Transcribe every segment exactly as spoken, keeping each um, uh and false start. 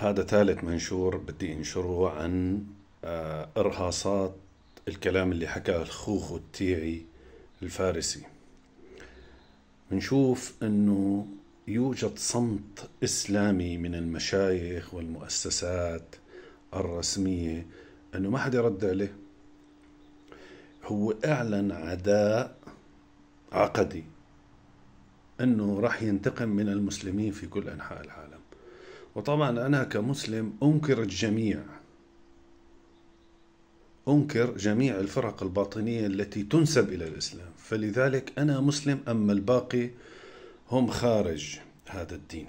هذا ثالث منشور بدي انشره عن آه، إرهاصات الكلام اللي حكاه الخوخ التيعي الفارسي. بنشوف انه يوجد صمت اسلامي من المشايخ والمؤسسات الرسمية، انه ما حدا يرد عليه. هو اعلن عداء عقدي انه راح ينتقم من المسلمين في كل انحاء العالم. وطبعا انا كمسلم انكر الجميع، انكر جميع الفرق الباطنية التي تنسب الى الاسلام، فلذلك انا مسلم، اما الباقي هم خارج هذا الدين.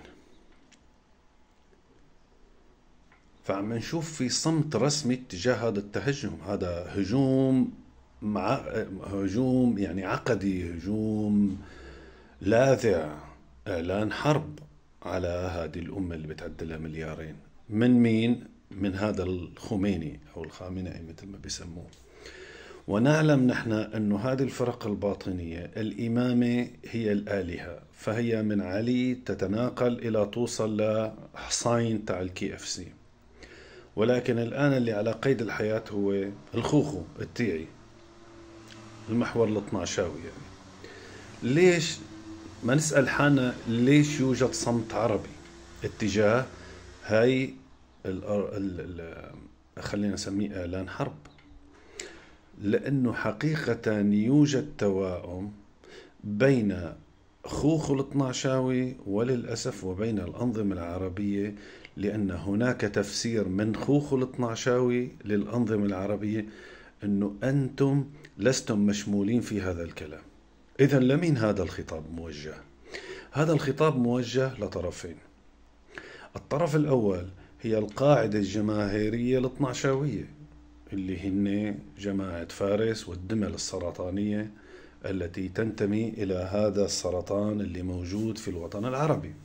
فعم نشوف في صمت رسمي تجاه هذا التهجم. هذا هجوم مع هجوم يعني عقدي، هجوم لاذع، اعلان حرب على هذه الامه اللي بتعدي لها مليارين. من مين؟ من هذا الخميني او الخامنئي مثل ما بيسموه. ونعلم نحن أن هذه الفرق الباطنية الإمامة هي الآلهة، فهي من علي تتناقل إلى توصل لحصين تاع الكي اف سي. ولكن الآن اللي على قيد الحياة هو الخوخو التيعي، المحور الاثناشاوي. يعني ليش ما نسأل حالنا ليش يوجد صمت عربي اتجاه هاي ال ال خلينا نسميه إعلان حرب؟ لأنه حقيقة يوجد توائم بين خوخو الاثناشاوي وللأسف وبين الأنظمة العربية، لأن هناك تفسير من خوخو الاثناشاوي للأنظمة العربية أنه أنتم لستم مشمولين في هذا الكلام. إذن لمين هذا الخطاب موجه؟ هذا الخطاب موجه لطرفين. الطرف الأول هي القاعدة الجماهيرية الاثناشاوية اللي هن جماعة فارس والدمل السرطانية التي تنتمي إلى هذا السرطان اللي موجود في الوطن العربي.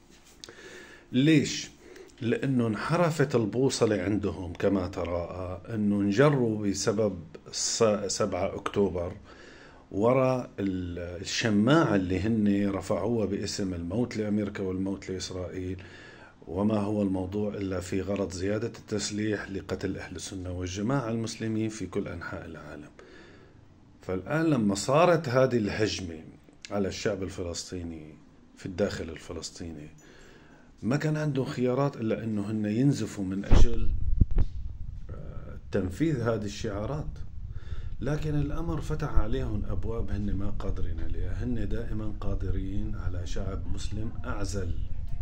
ليش؟ لأنه انحرفت البوصلة عندهم كما تراءى، أنه انجروا بسبب سبعة أكتوبر وراء الشماعة اللي هن رفعوها باسم الموت لأمريكا والموت لإسرائيل، وما هو الموضوع إلا في غرض زيادة التسليح لقتل أهل السنة والجماعة المسلمين في كل أنحاء العالم. فالآن لما صارت هذه الهجمة على الشعب الفلسطيني في الداخل الفلسطيني، ما كان عندهم خيارات إلا أنه هن ينزفوا من أجل تنفيذ هذه الشعارات. لكن الأمر فتح عليهم أبواب هن ما قادرين عليها. هن دائما قادرين على شعب مسلم أعزل.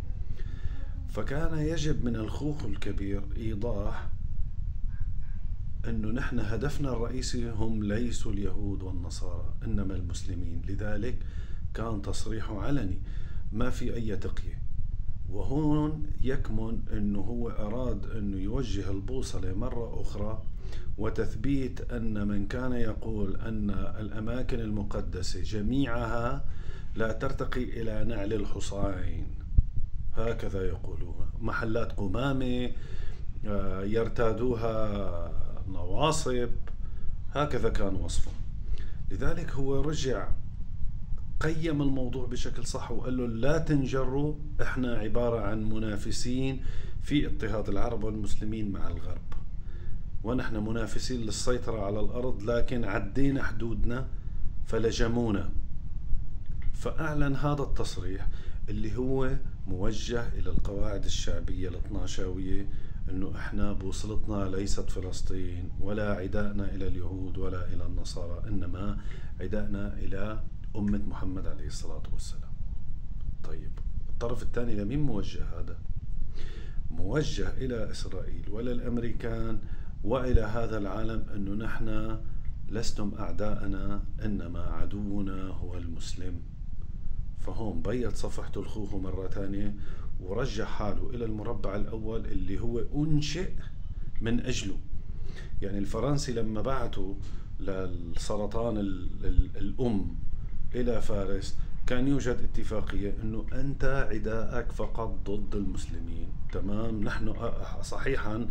فكان يجب من الخوخ الكبير إيضاح أنه نحن هدفنا الرئيسي هم ليسوا اليهود والنصارى إنما المسلمين. لذلك كان تصريحه علني، ما في أي تقية. وهون يكمن أنه هو أراد أنه يوجه البوصلة مرة أخرى وتثبيت أن من كان يقول أن الأماكن المقدسة جميعها لا ترتقي إلى نعل الحصين، هكذا يقولوها، محلات قمامة يرتادوها نواصب، هكذا كان وصفه. لذلك هو رجع قيم الموضوع بشكل صح وقال له لا تنجروا، احنا عبارة عن منافسين في اضطهاد العرب والمسلمين مع الغرب، ونحن منافسين للسيطرة على الأرض، لكن عدينا حدودنا فلجمونا. فأعلن هذا التصريح اللي هو موجه إلى القواعد الشعبية الاثناشاوية، أنه إحنا بوصلتنا ليست فلسطين، ولا عدائنا إلى اليهود ولا إلى النصارى، إنما عدائنا إلى أمة محمد عليه الصلاة والسلام. طيب الطرف الثاني لمين موجه هذا؟ موجه إلى إسرائيل ولا الأمريكان وإلى هذا العالم، أنه نحن لستم أعداءنا إنما عدونا هو المسلم. فهون بيض صفحته الخوخ مرة ثانية ورجع حاله إلى المربع الأول اللي هو أنشئ من أجله. يعني الفرنسي لما بعثوا للسرطان الأم إلى فارس كان يوجد اتفاقية أنه أنت عداءك فقط ضد المسلمين، تمام؟ نحن صحيحا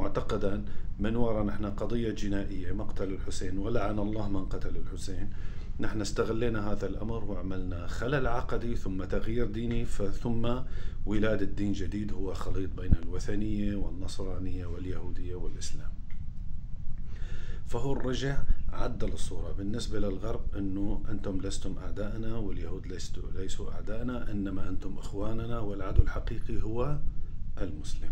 ومعتقدا من وراء نحن قضية جنائية مقتل الحسين ولعن الله من قتل الحسين، نحن استغلينا هذا الأمر وعملنا خلل عقدي ثم تغيير ديني ثم ولادة دين جديد هو خليط بين الوثنية والنصرانية واليهودية والإسلام. فهو رجع عدل الصورة بالنسبة للغرب أنه أنتم لستم أعداءنا واليهود ليسوا, ليسوا أعداءنا، إنما أنتم إخواننا والعدو الحقيقي هو المسلم.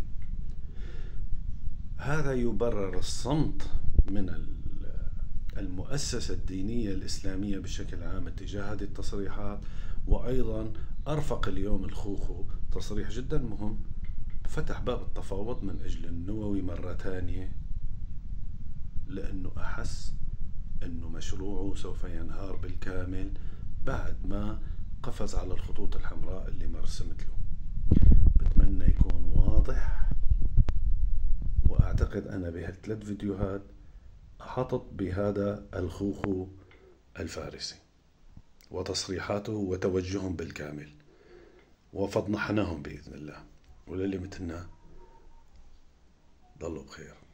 هذا يبرر الصمت من المؤسسة الدينية الإسلامية بشكل عام اتجاه هذه التصريحات. وأيضا أرفق اليوم الخوخو تصريح جدا مهم، فتح باب التفاوض من أجل النووي مرة ثانية، لأنه أحس أنه مشروعه سوف ينهار بالكامل بعد ما قفز على الخطوط الحمراء اللي ما رسمت له. بتمنى يكون واضح، وأعتقد أنا بهالثلاث فيديوهات أحطت بهذا الخوخو الفارسي وتصريحاته وتوجههم بالكامل، وفضنحناهم بإذن الله. وللي مثلنا ضلوا بخير.